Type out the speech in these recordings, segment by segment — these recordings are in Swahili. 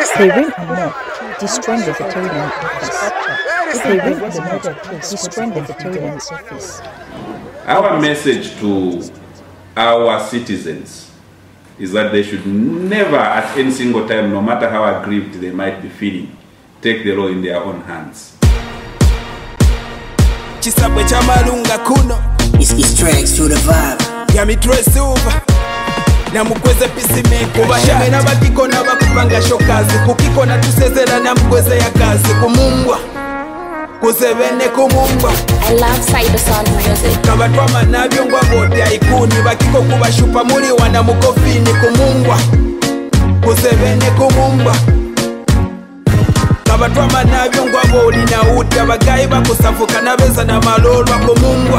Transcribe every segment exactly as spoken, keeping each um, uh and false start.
They ring a knock, destroying the vegetarian office. They ring the knock, destroying the vegetarian office. Our message to our citizens is that they should never at any single time, no matter how aggrieved they might be feeling, take the law in their own hands. It's, it's trex to the vibe. Yami Silva. Namukweze Peacemaker. Kubashame n'abakiko n'abakupanga shokazi. Kukiko na tusezera namukweze ya kazi. Kumumbwa kuzebene kumumbwa. I love Silva sound music. Kabatwama nabyo ngwa bode aikuni. Bakiko kubashupa muri wana mukofini. Kumumbwa kuzebene kumumbwa. Kabatwama nabyo ngwa boli na uti. Abagayi bakusafuka nabeza na malolwa. Kumumbwa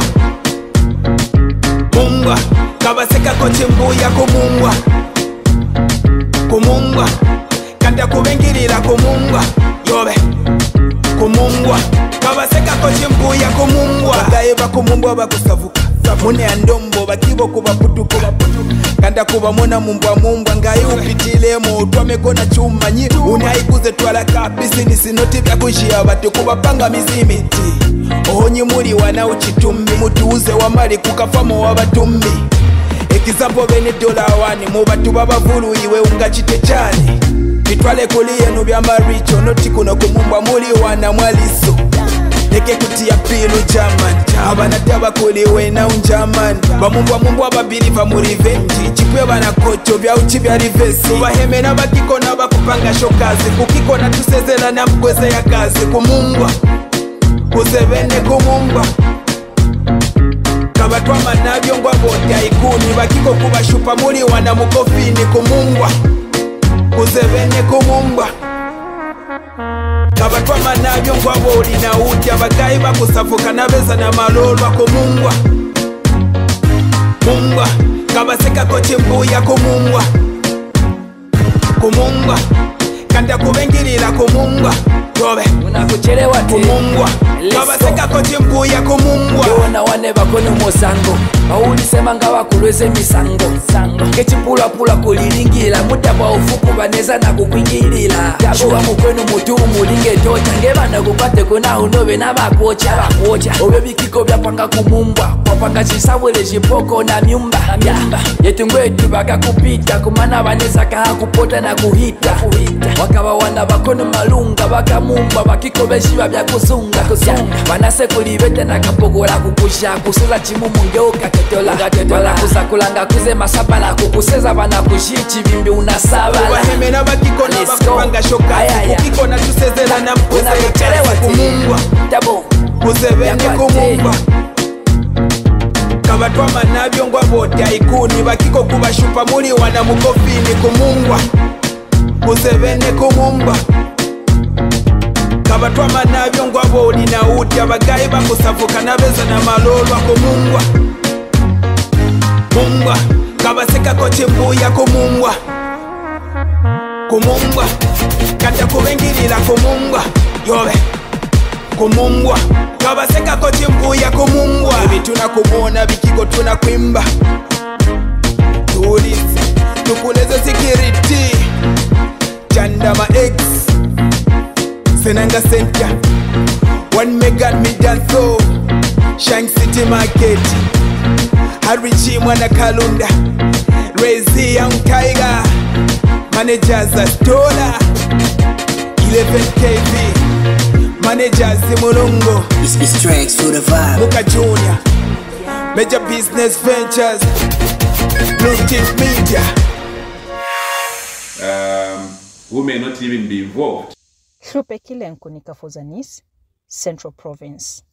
Mumbwa kabaseka kochi mbuya kumumbwa Kumumbwa kanda kubengirira kumumbwa Yobe Kumumbwa kabaseka kochi mbuya kumumbwa Bagaye bakumumbwa bakusavuka Mune andombo bakibo kuba putuko Kanda kuba mona mumbwa mumbwa Ngayi upitile mo utwame kona chuma nyi Unaikuze twala kapisi nisinoti vya kushia batu kuba panga mizimiti Ohonyi muri wana uchitumbi mutuuze wa mali kukafamo wa batumbi Ekizampo bene dola wani mubatu baba vulu iwe unga chite chani Bitwale kuliye nubya maricho noti kuno kumumbwa muri wana mwaliso Neke kutia pilu jaman Abana taba kuliwe na unjaman Bamumbwa mumbwa babiriva muri venji Chipwe bana kocho vya uchi vya rivesi Baheme na bakiko na bakupanga shokazi Kukiko na tusezela na mkweze ya kazi Kumumbwa kuzebene kumumbwa Kabatwama nabyo ngwa bode aikuni Bakiko kubashupa muri wana mukofini Kumumbwa kuzebene kumumbwa Kabatwama nabyo ngwa boli na uti Abagayi bakusafuka nabeza na malolwa Kumumbwa Mumbwa kabaseka kochi mbuya kumumbwa Kumumbwa kanda kubengirira kumumbwa Yobe unakuchelewa kumumbwa kabaseka kochi mbuya kumumbwa Yona wane bakone musango Bawulisema nga bakulweze misango Ngechipula pula kulilingira Mudaba ufuku baneza na kukwingirira Shuwa mukwenu mutu mulinge tocha Ngebana kupate kuna unobe na bakocha Obe bikiko byapanga kumumbwa Wapanga chisawele jipoko na myumba Yetu ngwetu baka kupita Kumana baneza kaha kupota na kuhita Wakaba wana bakone malunga Baka mumba bakiko beshiba bya kusunga Banase kulibete na kapogola kukusha Kusuza chimu mungeuka ketola Wala kusakulanga kuze masapala Kukuseza bana kushichi bimbi unasabala Waheme na bakiko na bakupanga shokazi Kukiko na tusezela na mkweze ya kazi Kumumbwa kuzebene kumumbwa Kabatwama nabyo ngwa bode aikuni Bakiko kubashupa muri wana mukofini Kumumbwa kuzebene kumumbwa Kabatwama nabyo ngwa boli na uti Abagayi bakusafuka nabeza na malolwa Kumumbwa Mumbwa kabaseka kochi mbuya kumumbwa Kumumbwa kanda kubengirira kumumbwa Yobe Kumumbwa kabaseka kochi mbuya kumumbwa Ibi tunakubona bikiko tunakwimba Tulizi tukuleze security Chandama X Senanga Center One Megan Midanso Shank City Market Harichi Mwana Kalunda Rezi Young Tiger Managers Astola eleven K V Managers Mulungo It's, it's trex to the vibe. Muka Junior Major Business Ventures Tic Media Um, who may not even be involved. Hrupekile Nkunika Fozanis, Central Province.